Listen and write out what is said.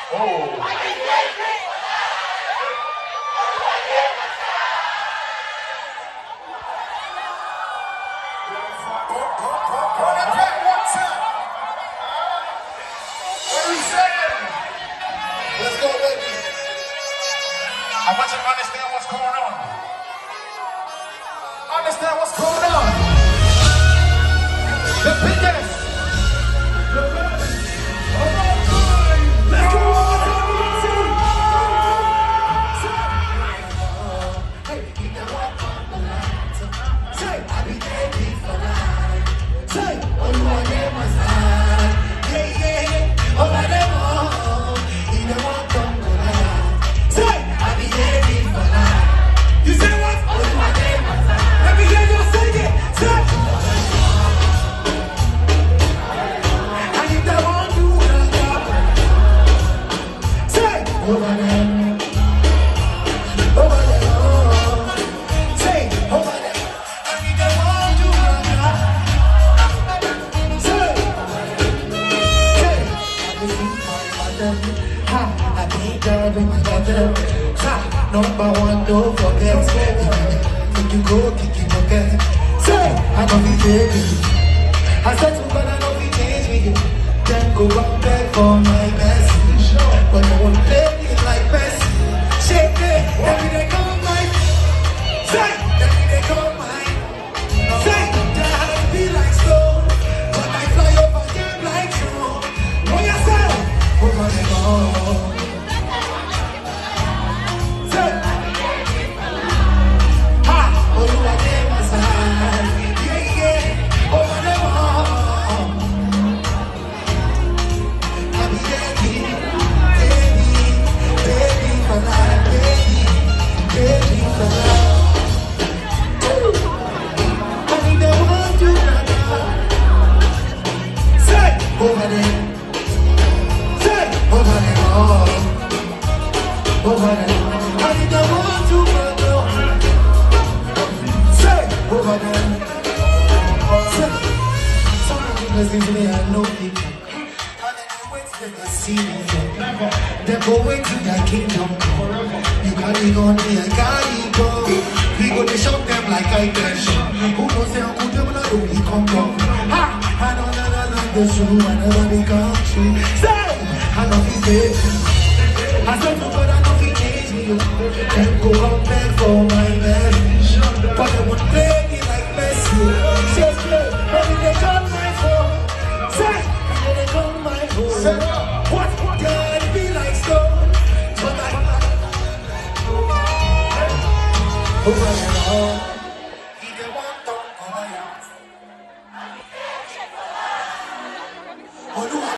Let's go, baby. I want you to understand what's going on. Understand what's going on. The biggest. The best. Let's go. Hey, you can walk on the line. Say, I'll be ready for life. Say, oh, you are there, my side. Yeah, yeah. Oh, I never. You can walk on the line. Say, I'll be ready for life. You say what? Oh, you are there, my side. Let me hear you sing it. Say, I need that one, you will not. Say, over there. Over there. Say, over there. I need that one, you will not. Say, I believe my mother. Ha, I think God in my mother. Ha, number one, don't forget. If you go, kick it again. Say, I don't be baby. I said to God, I don't be change me. Then go back there for my best. But I won't play me like best. Shake it, every day come mine. Say, every day come mine. Say, that I be like stone. But I fly over them like drone. Know yourself, over the moon. Say, ha, oh you are there, my side. Yeah, yeah, over the moon. I be ready, baby for life, baby for life. I need the one to say, over there. Say, over there, over there. I need the one to say, over there. Say, some niggas usually I know people. See me, they go wait till their kingdom come. You got it on me, I got it go. We go to shock them like I can. Who knows them, who them not only come down. Ha! I know that I love the true, I never become true. Say! I know he's dead. I said no, but I know he changed me. Then go out there for my man. But they won't play me like Messi. Say, baby, they got my phone. Say, baby, they got my phone. What? God be like stone, but I over and all. He the one don't come out.